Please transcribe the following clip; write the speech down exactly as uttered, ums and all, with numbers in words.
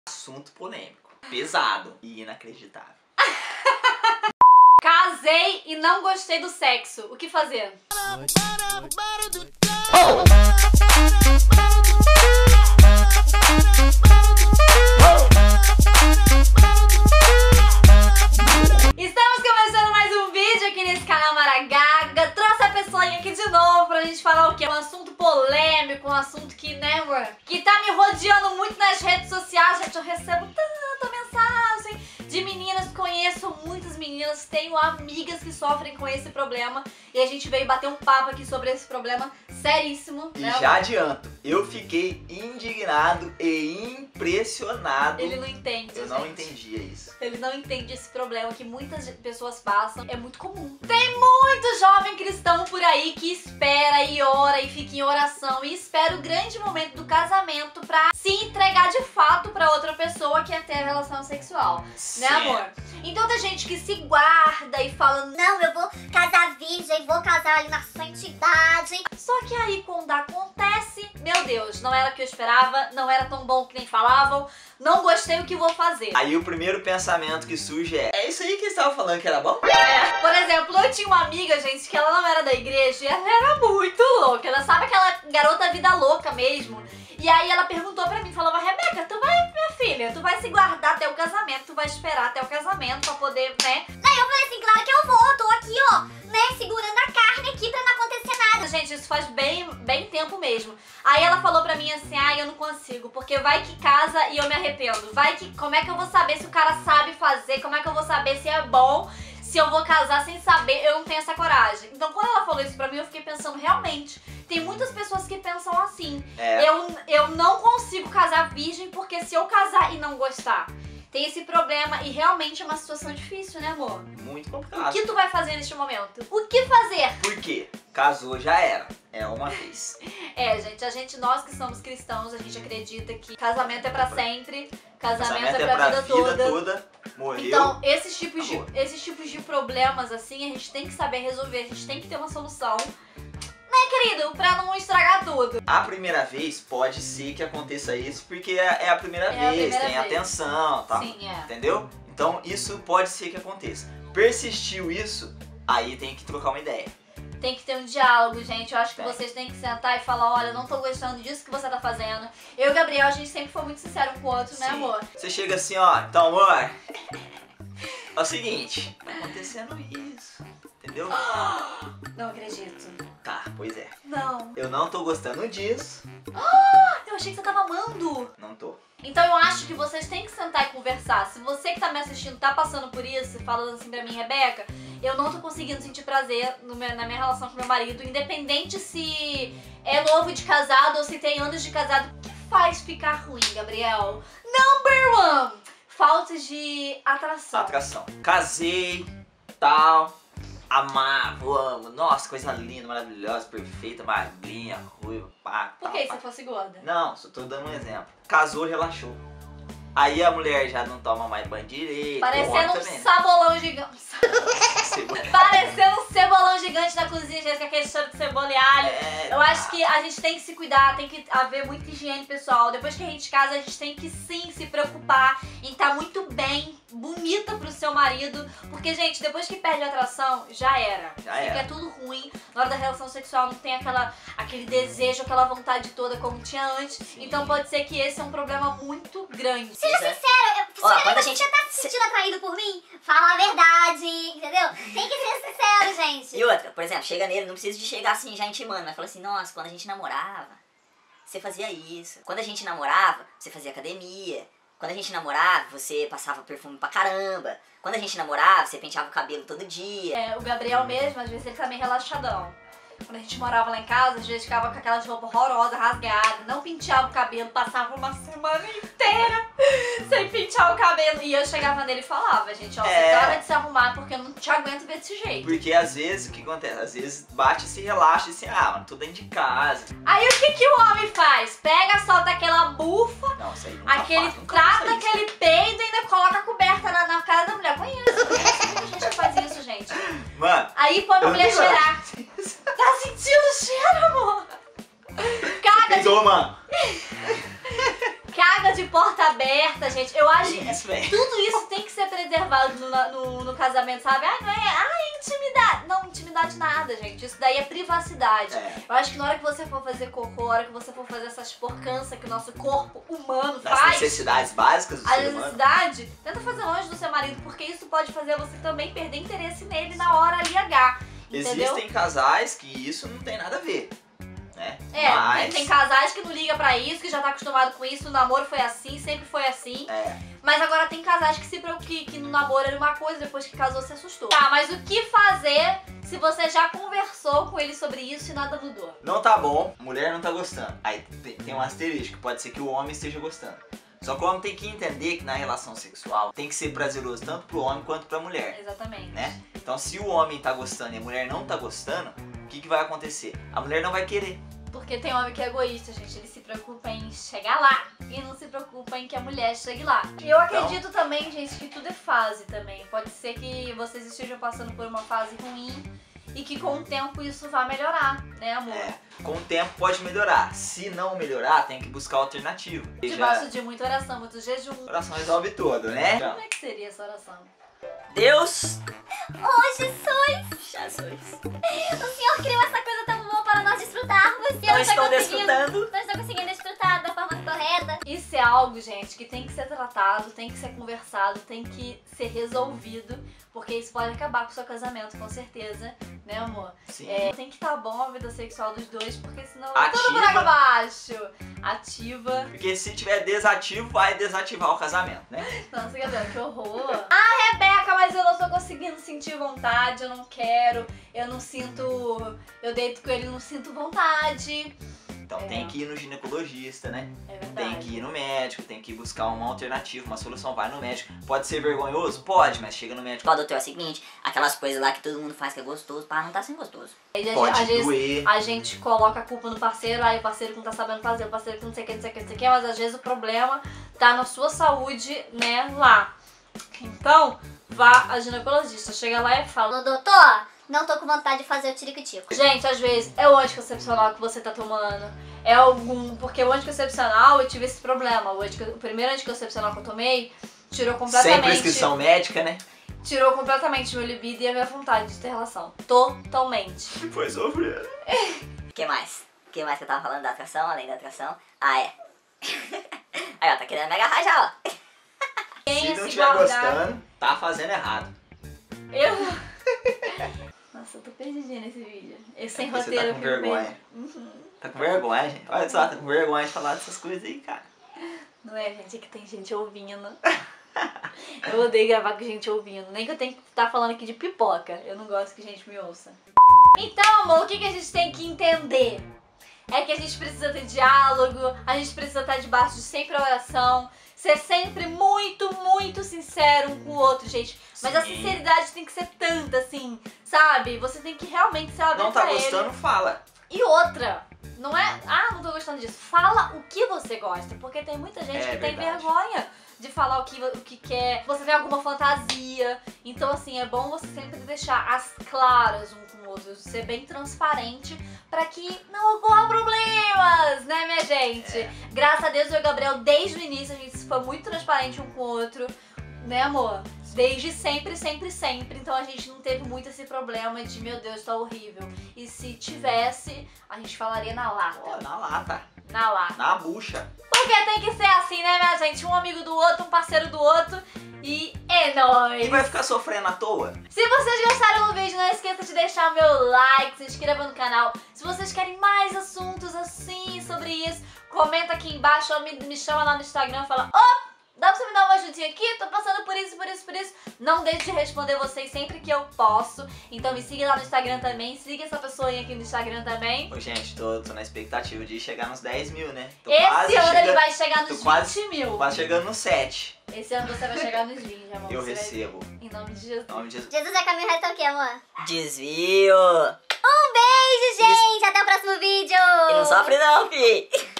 Assunto polêmico, pesado e inacreditável. Casei e não gostei do sexo. O que fazer? Estamos começando mais um vídeo aqui nesse canal Maragaga. Trouxe a pessoinha aqui de novo pra gente falar o quê? Um assunto polêmico, um assunto que, né, mano, que tá me rodeando muito nas redes sociais. Gente, eu recebo tanta mensagem de meninas, conheço muitas meninas, tenho amigas que sofrem com esse problema. E a gente veio bater um papo aqui sobre esse problema seríssimo. E né, já adianto, eu fiquei indignado e impressionado. Ele não entende, Eu gente. não entendia isso. Ele não entende esse problema que muitas pessoas passam. É muito comum. Tem muito jovem cristão por aí que espera e ora e fica em oração e espera o grande momento do casamento pra se entregar de fato pra outra pessoa que é ter a relação sexual. Sim. Né, amor? Então tem gente que se guarda e fala, Não, eu vou casar virgem, vou casar ali na santidade. só que aí quando acontece, meu Deus, não era o que eu esperava, não era tão bom que nem falavam, não gostei, o que vou fazer? Aí o primeiro pensamento que surge é: é isso aí que eles estavam falando que era bom? É, por exemplo, eu tinha uma amiga, gente, que ela não era da igreja e ela era muito louca. Ela sabe aquela garota vida louca mesmo. E aí ela perguntou pra mim, falava, Rebeca, tu vai, minha filha, tu vai se guardar até o casamento, tu vai esperar até o casamento pra poder, né? Aí eu falei assim, claro que eu vou, eu tô aqui, ó, né, segurando a carne aqui pra não acontecer nada. Gente, isso faz bem, bem tempo mesmo. Aí ela falou pra mim assim, ai, eu não consigo, porque vai que casa e eu me arrependo. Vai que, como é que eu vou saber se o cara sabe fazer, como é que eu vou saber se é bom, se eu vou casar sem saber, eu não tenho essa coragem. Então quando ela falou isso pra mim, eu fiquei pensando, realmente, tem muitas pessoas que pensam assim. É. Eu, eu não consigo casar virgem, porque se eu casar e não gostar, tem esse problema e realmente é uma situação difícil, né, amor? Muito O complicado. que tu vai fazer neste momento? O que fazer? Por quê? Casou, já era. É uma vez. É, gente, a gente, nós que somos cristãos, a gente acredita que casamento é pra sempre, casamento, Casamento é pra, vida, toda. toda. Morreu. Então, esses tipos, de, acabou. esses tipos de problemas, assim, a gente tem que saber resolver, a gente tem que ter uma solução. Né, querido? Pra não estragar tudo. A primeira vez pode ser que aconteça isso porque é é a primeira É a vez, primeira tem vez. atenção, tá? Sim, é. Entendeu? Então isso pode ser que aconteça. Persistiu isso, aí tem que trocar uma ideia. Tem que ter um diálogo, gente. Eu acho que Tem. vocês têm que sentar e falar, olha, eu não tô gostando disso que você tá fazendo. Eu e o Gabriel, a gente sempre foi muito sincero um com o outro, né, Sim. amor? Você chega assim, ó, então amor, é o seguinte, tá acontecendo isso, entendeu? Não acredito. Tá, pois é. Não. Eu não tô gostando disso, Eu achei que você tava amando. não tô. Então eu acho que vocês têm que sentar e conversar. Se você que tá me assistindo tá passando por isso, falando assim pra mim, Rebeca, eu não tô conseguindo sentir prazer no meu, na minha relação com meu marido, independente se é novo de casado ou se tem anos de casado, o que faz ficar ruim, Gabriel? Number one! Falta de atração. Atração. Casei, tal, amava, amo, nossa, coisa linda, maravilhosa, perfeita, magrinha, ruiva, pá, Por tal, que pá. você fosse gorda? Não, só tô dando um exemplo. Casou, relaxou. Aí a mulher já não toma mais banho direito. o homem Parecendo um também, né? sabolão gigante. Cebola. Parecendo um cebolão gigante na cozinha, gente, com aquele cheiro de cebola e alho. É, Eu acho que a gente tem que se cuidar, tem que haver muita higiene pessoal. Depois que a gente casa, a gente tem que sim se preocupar em estar muito bem, bonita pro seu marido. Porque, gente, depois que perde a atração, já era. Já Fica era. tudo ruim. Na hora da relação sexual não tem aquela, aquele desejo, aquela vontade toda como tinha antes. Sim. Então pode ser que esse é um problema muito grande. Seja Pois é. sincero, eu, Ó, você, quando a você gente- tá se sentindo atraído por mim? Fala a verdade, entendeu? Tem que ser sincero, gente. E outra, por exemplo, chega nele, não precisa de chegar assim já intimando, mas fala assim, nossa, quando a gente namorava, você fazia isso. Quando a gente namorava, você fazia academia. Quando a gente namorava, você passava perfume pra caramba. Quando a gente namorava, você penteava o cabelo todo dia. É, o Gabriel mesmo, às vezes ele tá meio relaxadão. Quando a gente morava lá em casa, às vezes ficava com aquelas roupas horrorosas, rasgadas, não penteava o cabelo, passava uma semana inteira sem pentear o cabelo. E eu chegava nele e falava, gente, ó, É. você para de se arrumar porque eu não te aguento ver desse jeito. Porque às vezes, o que acontece? Às vezes bate e se relaxa e assim, ah, mano, tô dentro de casa. Aí o que que o homem faz? Pega, solta aquela bufa, Não, isso aí nunca aquele faz, nunca trata, faça isso. aquele peido e ainda coloca a coberta na, na cara da mulher. Conheço, conheço muita gente que faz isso, gente. Mano, Aí põe pra eu mulher não cheirar. Tá sentindo o cheiro, amor? Caga de, peidou, mano. caga de de porta aberta, gente. Eu acho Que isso, velho? tudo isso tem que ser preservado no, no, no casamento, sabe? Ah, não é, ah, é intimidade. Não, intimidade nada, gente. Isso daí é privacidade. É. Eu acho que na hora que você for fazer cocô, na hora que você for fazer essas porcanças que o nosso corpo humano Das faz, necessidades básicas do a ser humano. necessidade, tenta fazer longe do seu marido, porque isso pode fazer você também perder interesse nele na hora ali H. Entendeu? Existem casais que isso não tem nada a ver, né? É, Mas... tem, tem casais que não ligam pra isso, que já tá acostumado com isso, o namoro foi assim, sempre foi assim. É. Mas agora tem casais que se preocupam que, que no namoro era uma coisa, depois que casou se assustou. Tá, mas o que fazer se você já conversou com ele sobre isso e nada mudou? Não tá bom, a mulher não tá gostando. Aí tem, tem um asterisco, pode ser que o homem esteja gostando. Só que o homem tem que entender que na relação sexual tem que ser prazeroso tanto pro homem quanto pra mulher, Exatamente. né? Então se o homem tá gostando e a mulher não tá gostando, o que, que vai acontecer? A mulher não vai querer. Porque tem homem que é egoísta, gente. Ele se preocupa em chegar lá e não se preocupa em que a mulher chegue lá. E eu acredito também, gente, que tudo é fase também. Pode ser que vocês estejam passando por uma fase ruim e que com o tempo isso vai melhorar, né, amor? É, com o tempo pode melhorar. Se não melhorar, tem que buscar alternativa. Debaixo de muita oração, muito jejum. A oração resolve tudo, né? Como é que seria essa oração? Deus, Oh, Jesus! Jesus, O Senhor criou essa coisa tão boa para nós desfrutarmos. E eu não não estou tô conseguindo. desfrutando. Não estou conseguindo desfrutar da forma correta. Isso é algo, gente, que tem que ser tratado, tem que ser conversado, tem que ser resolvido, porque isso pode acabar com o seu casamento, com certeza, né, amor? Sim. É, tem que estar bom a vida sexual dos dois, porque senão Ativa. tudo por água abaixo. Ativa. Porque se tiver desativo, vai desativar o casamento, né? Nossa, Gabriel, que horror. Ah, Rebeca, mas eu não tô conseguindo sentir vontade, eu não quero, eu não sinto... Eu deito com ele e não sinto vontade. Então É. tem que ir no ginecologista, né? É verdade. Tem que ir no médico, tem que buscar uma alternativa, uma solução. Vai no médico. Pode ser vergonhoso? Pode, mas chega no médico. Ó, doutor, é o seguinte, aquelas coisas lá que todo mundo faz que é gostoso, pá, não tá sendo gostoso. Aí, a Pode gente- às vezes doer. a gente coloca a culpa no parceiro, aí o parceiro que não tá sabendo fazer, o parceiro que não sei o que, não sei o que, não sei o que, mas às vezes o problema tá na sua saúde, né, lá. Então, vá a ginecologista, chega lá e fala: Falou, doutor, não tô com vontade de fazer o tirico-tico. gente, às vezes é o anticoncepcional que você tá tomando, é algum... Porque o anticoncepcional, eu tive esse problema, o, antico- o primeiro anticoncepcional que eu tomei tirou Sem completamente... prescrição médica, né? Tirou completamente meu libido e a minha vontade de ter relação. Totalmente. Foi sofrer. O que mais? O que mais que eu tava falando da atração, além da atração? Ah, é. Aí, ó, tá querendo me agarrar já, ó. Quem Se ia não se estiver guardar- gostando, tá fazendo errado. Eu... Nossa, eu tô perdidinha nesse vídeo. Esse sem É porque você roteiro tá com primeiro. vergonha. Tá com vergonha, gente. Olha só, tá com vergonha de falar dessas coisas aí, cara. Não é, gente? É que tem gente ouvindo. Eu odeio gravar com gente ouvindo. Nem que eu tenha que estar falando aqui de pipoca. Eu não gosto que gente me ouça. Então, amor, o que, que a gente tem que entender? É que a gente precisa ter diálogo, a gente precisa estar debaixo de sempre oração, ser sempre muito, muito sincero um com o outro, gente. Mas a Sim. sinceridade tem que ser tanta, assim, sabe? Você tem que realmente se abrir Não tá pra ele. gostando, fala. E outra, não é, ah, não tô gostando disso. Fala o que você gosta, porque tem muita gente É que tem verdade. vergonha de falar o que, o que quer. Você tem alguma fantasia. Então, assim, é bom você sempre deixar as claras um com o outro, ser bem transparente pra que não ocorra problemas, né, minha gente? É. Graças a Deus, eu e o Gabriel, desde o início, a gente foi muito transparente um com o outro, né, amor? Desde sempre, sempre, sempre. Então a gente não teve muito esse problema de, meu Deus, tá horrível. E se tivesse, a gente falaria na Ó, lata. na lata, Na lata. na bucha. Porque tem que ser assim, né, minha gente? Um amigo do outro, um parceiro do outro. E é nóis! E vai ficar sofrendo à toa? Se vocês gostaram do vídeo, não esqueça de deixar meu like, se inscreva no canal. Se vocês querem mais assuntos assim, sobre isso, comenta aqui embaixo ou me, me chama lá no Instagram e fala: ó, dá pra você me dar uma ajudinha aqui? Tô passando por isso, por isso, por isso. Não deixe de responder vocês sempre que eu posso. Então me siga lá no Instagram também. Siga essa pessoinha aqui no Instagram também. Ô, gente, tô, tô na expectativa de chegar nos dez mil, né? Tô Esse quase ano ele chegando- vai chegar tô nos quase- vinte mil. Quase chegando no sete. Esse ano você vai chegar nos vinte, amor. Eu Você vai- recebo. Em nome de Jesus. Em nome de Jesus. Jesus é caminho reto, é o quê, amor? Desvio. Um beijo, gente! Até o próximo vídeo! E não sofre não, fi.